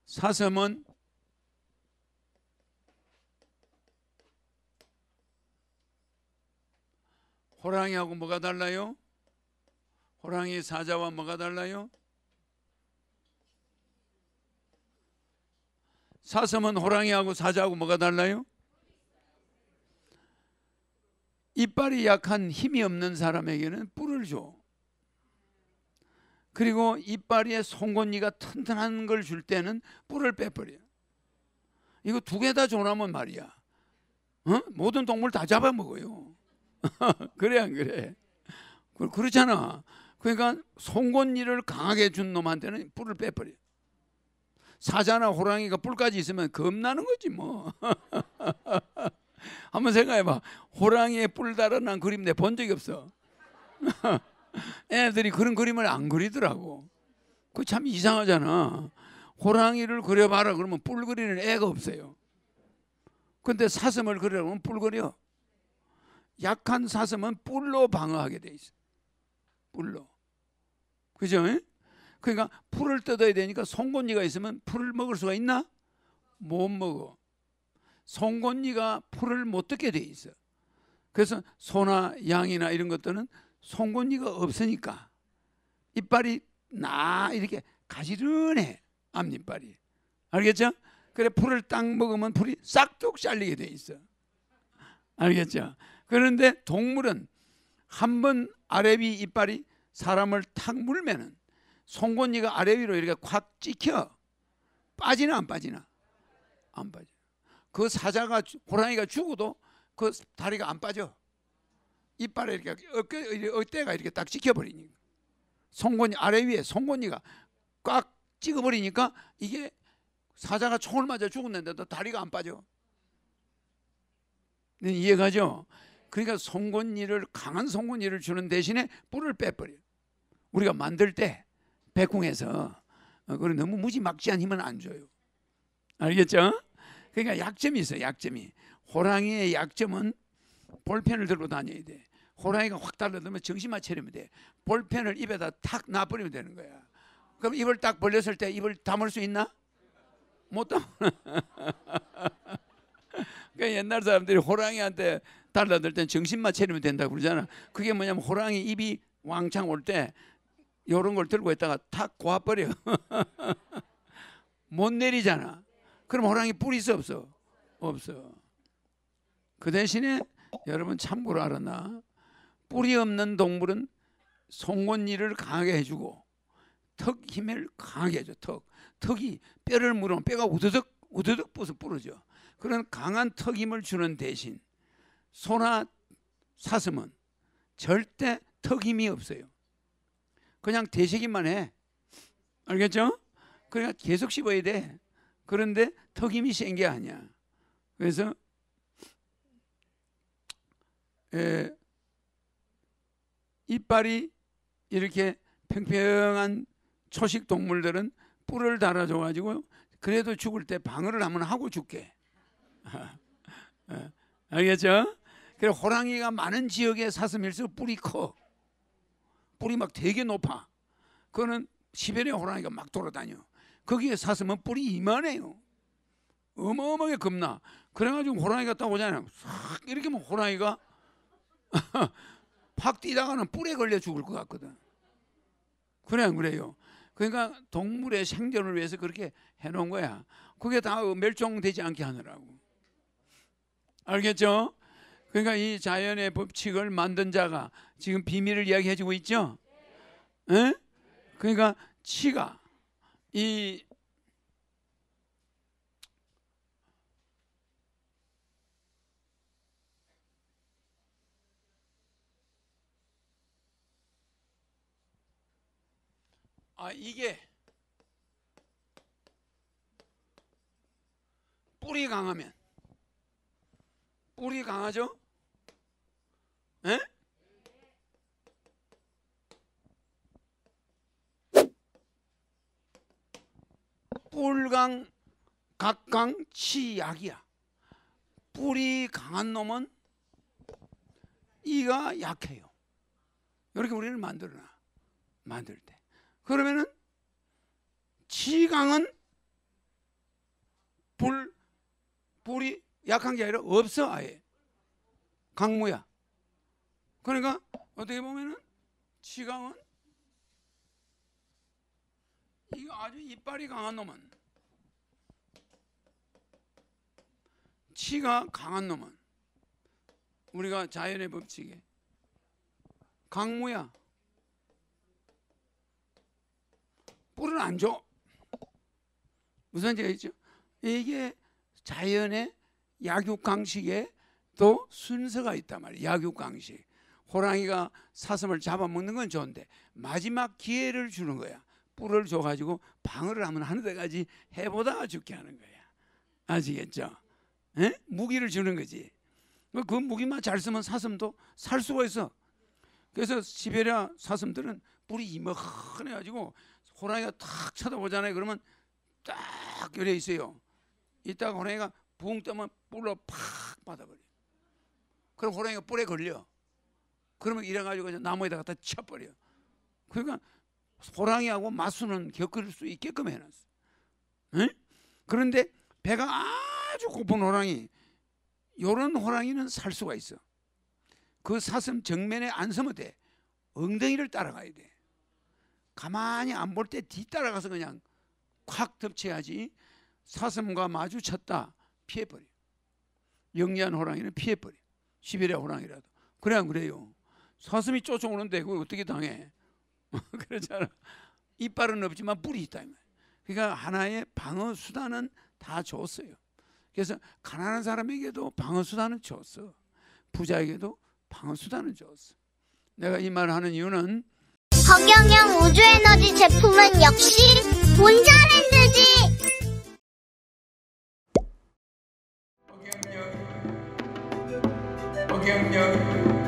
사슴은 호랑이하고 뭐가 달라요? 호랑이 사자와 뭐가 달라요? 사슴은 호랑이하고 사자하고 뭐가 달라요? 이빨이 약한 힘이 없는 사람에게는 뿔을 줘. 그리고 이빨에 송곳니가 튼튼한 걸 줄 때는 뿔을 빼버려. 이거 두 개 다 줘놓으면 말이야, 모든 동물 다 잡아먹어요. 그래 안 그래? 그렇잖아. 그러니까 송곳니를 강하게 준 놈한테는 뿔을 빼버려. 사자나 호랑이가 뿔까지 있으면 겁나는 거지 뭐. 한번 생각해봐. 호랑이에 뿔 달아난 그림 내 본 적이 없어. 애들이 그런 그림을 안 그리더라고. 그 참 이상하잖아. 호랑이를 그려봐라 그러면 뿔 그리는 애가 없어요. 근데 사슴을 그리려면 뿔 그려. 약한 사슴은 뿔로 방어하게 돼 있어. 뿔로. 그죠? 그러니까 풀을 뜯어야 되니까 송곳니가 있으면 풀을 먹을 수가 있나? 못 먹어. 송곳니가 풀을 못 뜯게 돼 있어. 그래서 소나 양이나 이런 것들은 송곳니가 없으니까 이빨이 이렇게 가지런해. 앞니빨이. 알겠죠? 그래 풀을 딱 먹으면 풀이 싹둑 잘리게 돼 있어. 알겠죠? 그런데 동물은 한번 아래위 이빨이 사람을 탁 물면은 송곳니가 아래 위로 이렇게 콱 찍혀. 빠지나 안 빠지나? 안 빠져. 그 사자가 호랑이가 죽어도 그 다리가 안 빠져. 이빨에 이렇게 어깨가 이렇게 딱 찍혀버리니까. 송곳니 아래 위에 송곳니가 꽉 찍어버리니까 이게 사자가 총을 맞아 죽었는데도 다리가 안 빠져. 이해가죠? 그러니까 송곳니를 강한 송곳니를 주는 대신에 뿔을 빼버려. 우리가 만들 때 백궁에서 그걸 너무 무지막지한 힘은 안 줘요. 알겠죠? 그러니까 약점이 있어요. 약점이. 호랑이의 약점은 볼펜을 들고 다녀야 돼. 호랑이가 확 달라들면 정신만 차리면 돼. 볼펜을 입에다 탁 놔버리면 되는 거야. 그럼 입을 딱 벌렸을 때 입을 담을 수 있나? 못 담아. 그러니까 옛날 사람들이 호랑이한테 달라들 땐 정신만 차리면 된다고 그러잖아. 그게 뭐냐면 호랑이 입이 왕창 올 때 이런 걸 들고 있다가 탁 고아버려. 못 내리잖아. 그럼 호랑이 뿔이 있어 없어? 없어. 그 대신에 여러분 참고로 알았나? 뿔이 없는 동물은 송곳니를 강하게 해주고 턱 힘을 강하게 해줘. 턱이 뼈를 물으면 뼈가 우드득 부러져. 그런 강한 턱 힘을 주는 대신 소나 사슴은 절대 턱 힘이 없어요. 그냥 대시기만 해. 알겠죠? 그러니까 계속 씹어야 돼. 그런데 턱 힘이 센 게 아니야. 그래서 이빨이 이렇게 평평한 초식 동물들은 뿔을 달아줘 가지고 그래도 죽을 때 방어를 한번 하고 죽게. 알겠죠? 그래 호랑이가 많은 지역에 사슴일수록 뿔이 커. 뿔이 막 되게 높아. 그거는 시베리아 호랑이가 막 돌아다녀. 거기에 사슴은 뿔이 이만해요. 어마어마하게 겁나. 그래가지고 호랑이가 딱 오잖아요. 싹 이렇게 하면 호랑이가 팍 뛰다가는 뿔에 걸려 죽을 것 같거든. 그래 안 그래요? 그러니까 동물의 생존을 위해서 그렇게 해놓은 거야. 그게 다 멸종되지 않게 하느라고. 알겠죠? 그러니까 이 자연의 법칙을 만든 자가 지금 비밀을 이야기해주고 있죠? 에? 그러니까 치가 이 이게 뿔이 강하면 뿔이 강하죠? 에? 뿔강, 각강, 치약이야. 뿔이 강한 놈은 이가 약해요. 이렇게 우리는 만들 때. 그러면은 치강은 뿔이 약한 게 아니라 없어. 아예 강무야. 그러니까 어떻게 보면은 치강은 이거 아주 이빨이 강한 놈은, 치가 강한 놈은 우리가 자연의 법칙에 강무야. 뿔은 안 줘. 무슨 얘기가 있죠? 이게 자연의 약육강식에 또 순서가 있단 말이에요. 약육강식. 호랑이가 사슴을 잡아먹는 건 좋은데 마지막 기회를 주는 거야. 뿔을 줘가지고 방어를 하면 하는 데까지 해보다가 죽게 하는 거야. 아시겠죠? 에? 무기를 주는 거지. 그 무기만 잘 쓰면 사슴도 살 수가 있어. 그래서 시베리아 사슴들은 뿔이 이만해가지고 호랑이가 탁 쳐다보잖아요. 그러면 딱 열려 있어요. 이따가 호랑이가 붕 뜨면 뿔로 팍 받아버려. 그럼 호랑이가 뿔에 걸려. 그러면 이래가지고 나무에다 갖다 쳐버려. 그러니까 호랑이하고 맞수는 겪을 수 있게끔 해놨어. 에? 그런데 배가 아주 고픈 호랑이, 요런 호랑이는 살 수가 있어. 그 사슴 정면에 안 서면 돼. 엉덩이를 따라가야 돼. 가만히 안 볼 때 뒤따라가서 그냥 콱 덮쳐야지. 사슴과 마주쳤다 피해버려. 영리한 호랑이는 피해버려. 시베리아 호랑이라도. 그래 안 그래요? 사슴이 쫓아오는데 그걸 어떻게 당해? 그렇잖아. 이빨은 없지만 뿔이 있다. 그러니까 하나의 방어 수단은 다 줬어요. 그래서 가난한 사람에게도 방어 수단은 줬어. 부자에게도 방어 수단은 줬어. 내가 이 말을 하는 이유는 허경영 우주에너지 제품은 역시 본자랜드지. 허경영